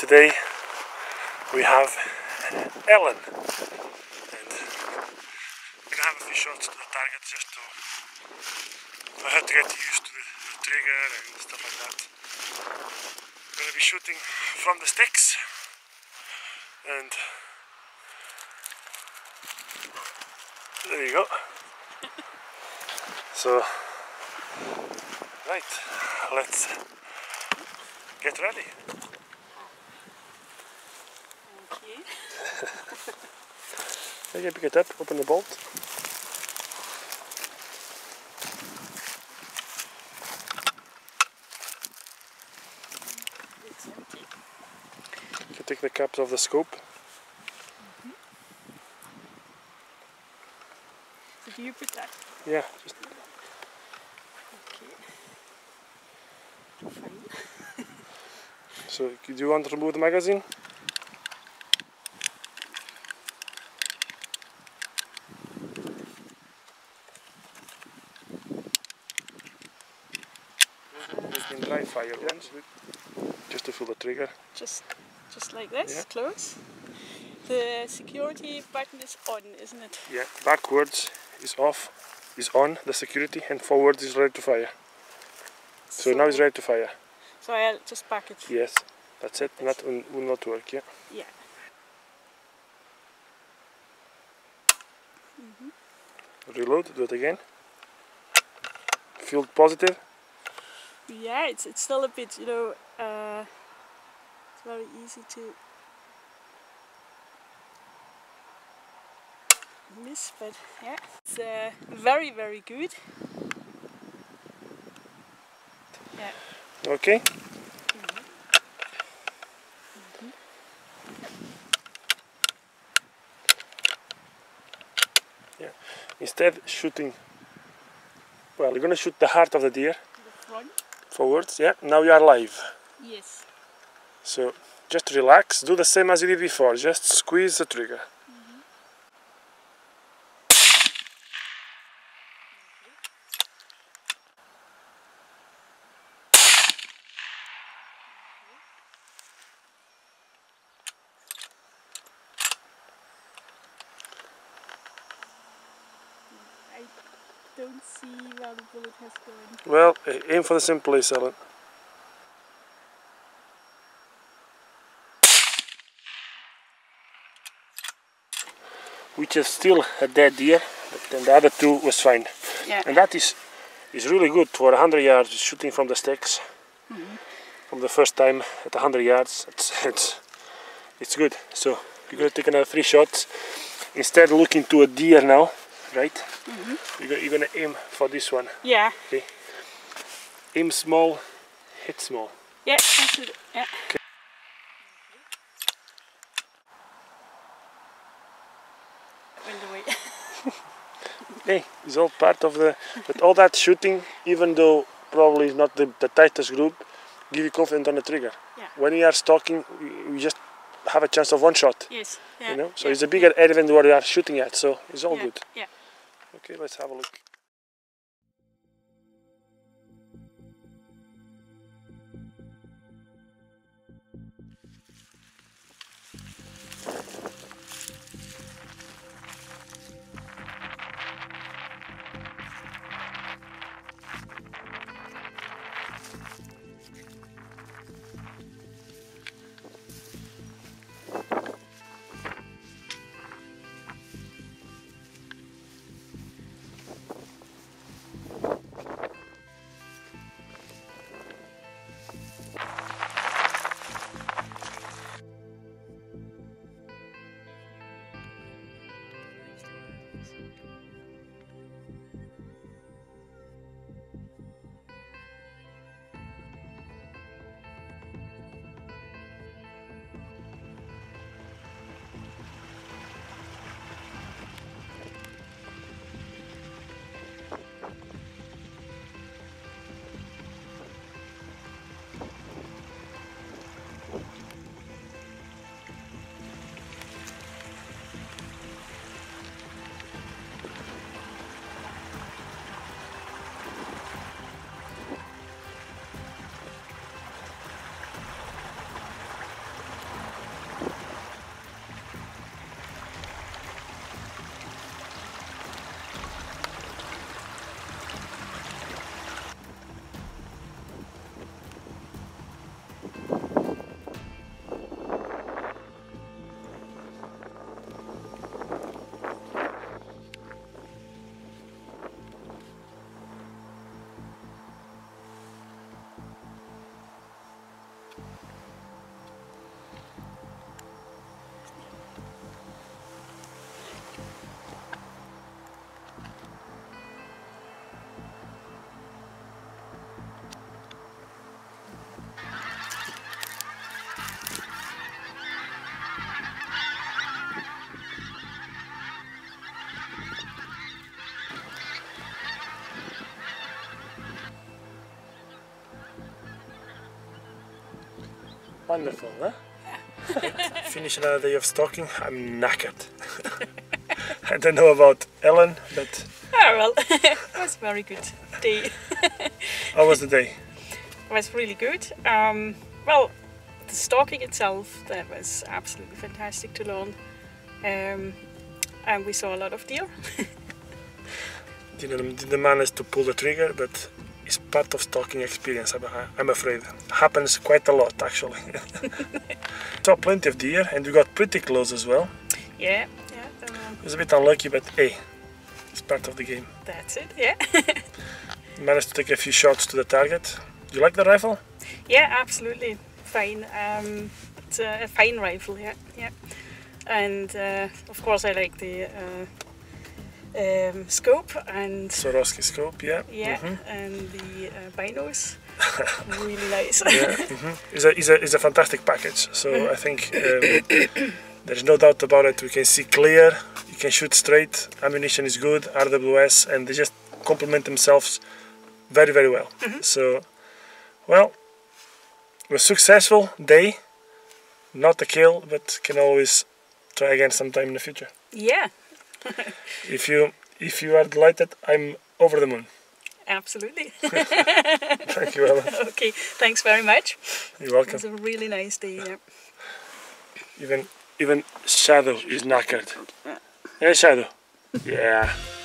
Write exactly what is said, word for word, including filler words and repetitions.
today we have Ellen, and we're gonna have a few shots to the target just to for her to get used to the, the trigger and stuff like that. We're gonna be shooting from the sticks, and there you go. So, right, let's get ready. Okay. Okay, pick it up, open the bolt. It's empty. You can take the caps off the scope. Mm-hmm. So do you put that? Yeah, just okay. Fine. so do you want to remove the magazine? We can dry fire once, just to fill the trigger. Just, just like this, Yeah. close. The security button is on, isn't it? Yeah, backwards is off, is on, the security, and forwards is ready to fire. So, So now it's ready to fire. So I'll just back it. Yes, that's it. That will, will not work, yeah. Yeah. Mm-hmm. Reload, do it again. Feel positive? Yeah, it's it's still a bit, you know, uh, it's very easy to miss, but yeah, it's uh, very very good. Yeah. Okay. Mm-hmm. Mm-hmm. Yeah. Instead shooting, well, you're gonna shoot the heart of the deer. The front. Forwards, yeah. Now you are live. Yes. So just relax, do the same as you did before, just squeeze the trigger. Mm-hmm. I don't see where the bullet has gone. Well, aim for the same place, Ellen. Which is still a dead deer, but then the other two was fine. Yeah. And that is is really good for one hundred yards shooting from the sticks. Mm-hmm. From the first time at one hundred yards, it's it's it's good. So you're gonna take another three shots. Instead of looking to a deer now, right? Mm-hmm. You're, you're gonna aim for this one. Yeah. Okay. Aim small, hit small. Yeah, that's it. Yeah. Okay. Went away. Hey, it's all part of the. But all that shooting, even though probably not the, the tightest group, give you confidence on the trigger. Yeah. When you are stalking, you you just have a chance of one shot. Yes. Yeah. You know, so yeah. it's a bigger area than what you are shooting at. So it's all yeah. good. Yeah. Okay, let's have a look. Wonderful, huh? Finish another day of stalking. I'm knackered. I don't know about Ellen, but... Oh well, it was a very good day. How was the day? It was really good. Um, well, the stalking itself, that was absolutely fantastic to learn. Um, and we saw a lot of deer. Didn't, didn't manage to pull the trigger, but it's part of stalking experience, I'm afraid. Happens quite a lot, actually. Saw plenty of deer, and we got pretty close as well. Yeah, yeah. Um, It was a bit unlucky, but hey, it's part of the game. that's it, yeah. Managed to take a few shots to the target. Do you like the rifle? Yeah, absolutely. Fine. Um, it's a, a fine rifle, yeah, yeah. And uh, of course I like the uh, um, scope and... Swarovski scope, yeah. Yeah, mm-hmm. and the uh, binos. Really nice. Yeah, mm-hmm. it's, a, it's, a, it's a fantastic package. So I think um, there's no doubt about it. We can see clear, you can shoot straight, ammunition is good, R W S, and they just complement themselves very, very well. Mm-hmm. So, well, it was a successful day. Not a kill, but can always try again sometime in the future. Yeah. If you if you are delighted, I'm over the moon. Absolutely. Thank you, Ellen. Okay, thanks very much. You're welcome. It was a really nice day. Yeah. Even even Shadow is knackered. Yeah, Shadow. Yeah.